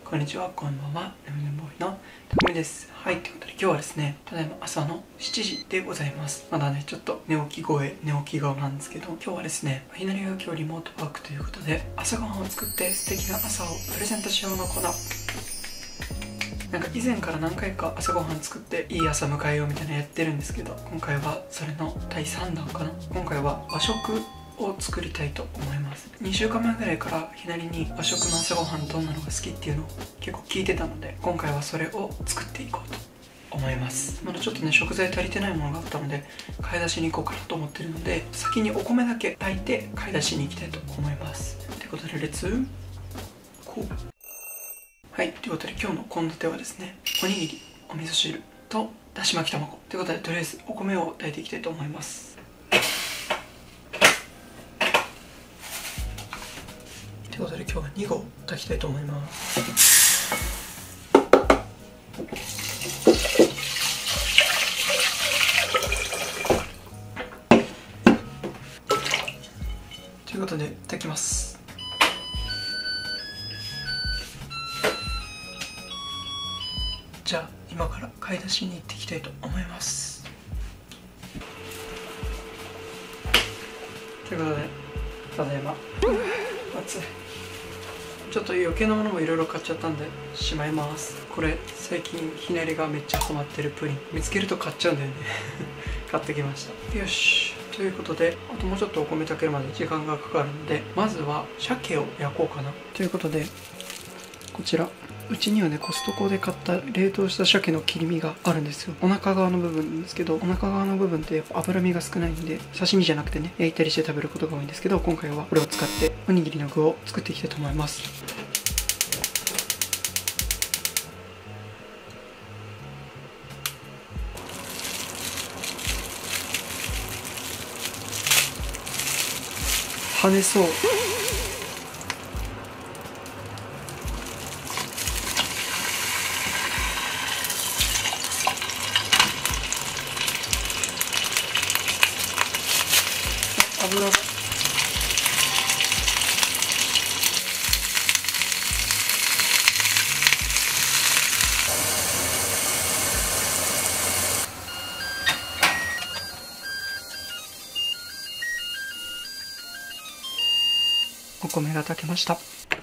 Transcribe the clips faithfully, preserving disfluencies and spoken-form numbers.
こんにちは、こんばんは。レモンボーイのたくみです。はい、ということで今日はですね、ただいま朝のしちじでございます。まだね、ちょっと寝起き声、寝起き顔なんですけど、今日はですね、ひなりが今日リモートワークということで、朝ごはんを作って素敵な朝をプレゼントしようのコーナー。なんか以前から何回か朝ごはん作っていい朝迎えようみたいなのやってるんですけど、今回はそれのだいさんだんかな。今回は和食を作りたいと思います。にしゅうかんまえぐらいからひなりに和食の朝ごはんどんなのが好きっていうのを結構聞いてたので、今回はそれを作っていこうと思います。まだちょっとね、食材足りてないものがあったので買い出しに行こうかなと思ってるので、先にお米だけ炊いて買い出しに行きたいと思います。ということでレッツこう。はい、ということで今日の献立はですね、おにぎり、お味噌汁とだし巻き卵ということで、とりあえずお米を炊いていきたいと思います。ということで今日はに合炊きたいと思います。ということで炊きます。じゃあ今から買い出しに行ってきたいと思います。ということでただいま暑い。ちょっと余計なものもいろいろ買っちゃったんでしまいます。これ最近ひなりがめっちゃハマってるプリン、見つけると買っちゃうんだよね買ってきました。よし、ということであともうちょっとお米炊けるまで時間がかかるので、まずは鮭を焼こうかなということで、こちらうちにはね、コストコで買った冷凍した鮭の切り身があるんですよ。お腹側の部分なんですけど、お腹側の部分ってやっぱ脂身が少ないんで、刺身じゃなくてね、焼いたりして食べることが多いんですけど、今回はこれを使っておにぎりの具を作っていきたいと思います。跳ねそう。油がお米が炊けました。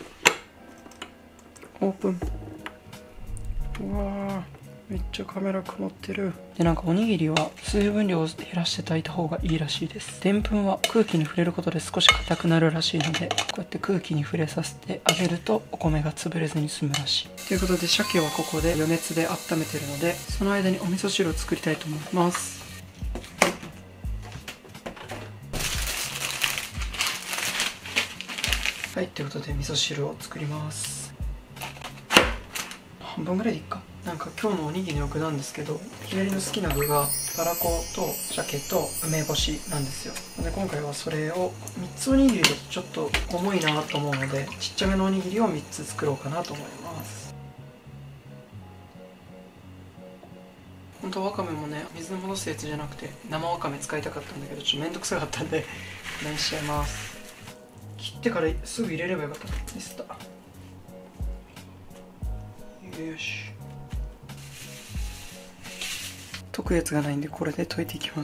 オープン。うわー、めっちゃカメラ曇ってる。で、なんかおにぎりは水分量を減らして炊いた方がいいらしいです。でんぷんは空気に触れることで少し硬くなるらしいので、こうやって空気に触れさせてあげるとお米が潰れずに済むらしい。ということで鮭はここで余熱で温めてるので、その間にお味噌汁を作りたいと思います。はい、ということで味噌汁を作ります。半分ぐらいでいいか。なんか今日のおにぎりの具なんですけど、ひなりの好きな具がたらこと鮭と梅干しなんですよ。で今回はそれをみっつおにぎりでちょっと重いなと思うので、ちっちゃめのおにぎりをみっつ作ろうかなと思います。本当はわかめもね、水に戻すやつじゃなくて生わかめ使いたかったんだけど、ちょっとめんどくさかったんでこれにしちゃいます。切ってからすぐ入れればよかった。ミスった。よし、溶くやつがないんでこれで溶いていきます。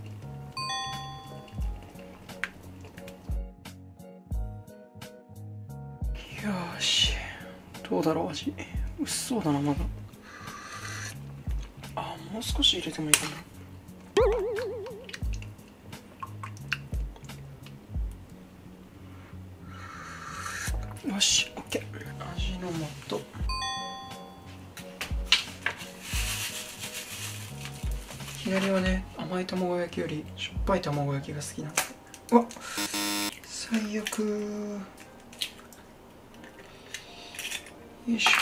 よし、どうだろう味。薄そうだなまだ。あ、もう少し入れてもいいかな。よし、オッケー。味の素。ひなりはね、甘い卵焼きよりしょっぱい卵焼きが好きなんです。うわ、最悪。よいしょ。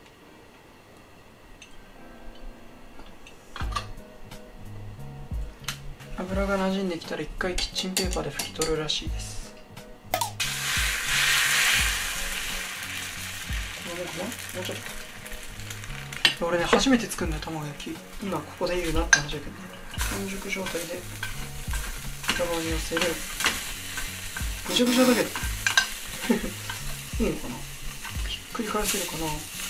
油が馴染んできたら一回キッチンペーパーで拭き取るらしいです。もうちょっと。俺ね、初めて作るんだよ卵焼き。今ここで言うなって話だけどね、半熟状態で裏側に寄せる。ぐちゃぐちゃだけどいいのかな。ひっくり返せるかな。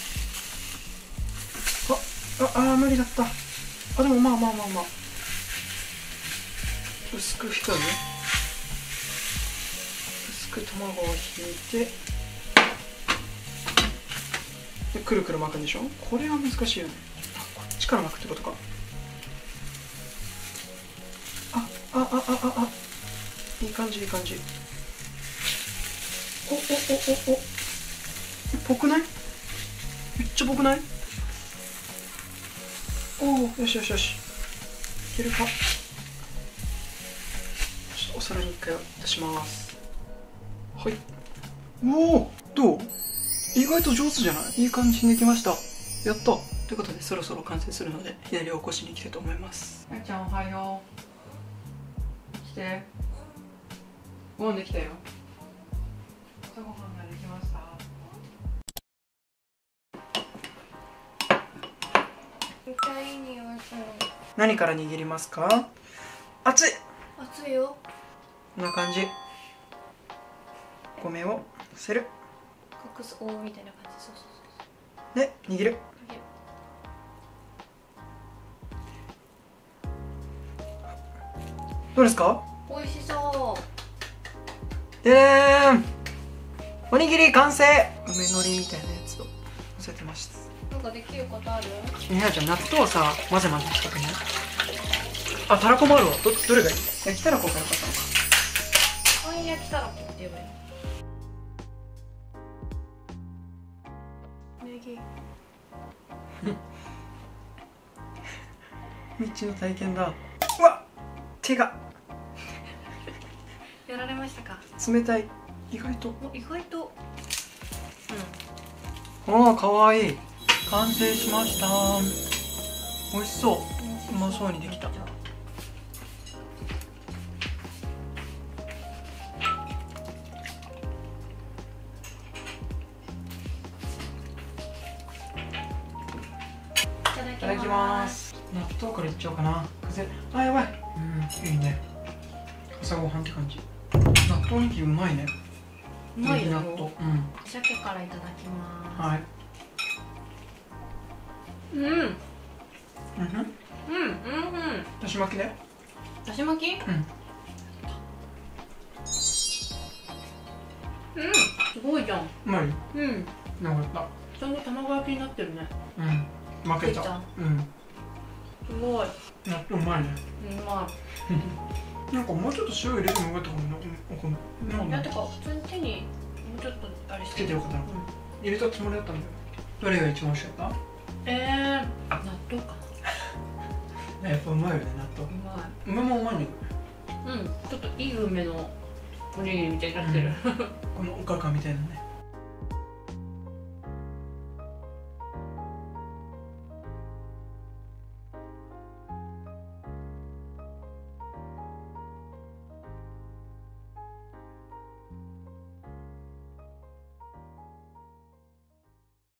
あああー無理だった。あでもまあまあまあまあ薄くひくよね。薄く卵をひいてでくるくる巻くんでしょ。これは難しいよね。あこっちから巻くってことか。ああああああいい感じいい感じ。おおおおおぽくない？めっちゃぽくない？おおよしよしよしいけるか。ちょっとお皿に一回出します。はい。おおどう？意外と上手じゃない？いい感じにできました。やった。ということでそろそろ完成するので左を起こしに来てと思います。あいちゃんおはよう。来て。ご飯できたよ。朝ごはんができました。何から握りますか？熱い。 熱いよ。 こんな感じ。お米を乗せる。 隠すおーみたいな感じ。そうそうそうで握る。どうですか？ 美味しそう。 でーん、おにぎり完成。梅のりみたいなやつを乗せてます。 なんかできることある？ みなちゃん納豆をさ混ぜ混ぜしたくない？あ、たらこもあるわ。ど、どれがいい？焼きたらこが良かったのか。 あん焼きたらこって言えばいいの？ネギ。 みちの体験だ。うわっ、手がやられましたか？ 冷たい。意外と。 意外と。 うん。おお、かわいい。完成しました。美味しそう。うまそうにできた。いただきます。納豆からいっちゃおうかな。風。あ、やばい。うん、いいね。朝ごはんって感じ。納豆おにぎりうまいね。 うまいよ。 納豆。うん。 鮭からいただきます。 はい。 うん。うん。 うん。うん。 うん。 だし巻きね。 だし巻き？うん。 うん。 すごいじゃん。 うまい。 うん。 よかった。 ちゃんと卵焼きになってるね。 うん。負けた。うん。 すごい。 納豆うまいね。 うまい。 なんかもうちょっと塩入れてもよかったかもな。お米。 いやてか普通に手にもうちょっとあれしてつけてよかったのか。入れたつもりだったんだよ。どれが一番美味しかった？ ええ、納豆かな。やっぱうまいよね、納豆。 うまい。 梅もうまいね。 うん、ちょっといい梅のおにぎりみたいになってる。 このおかかみたいなね。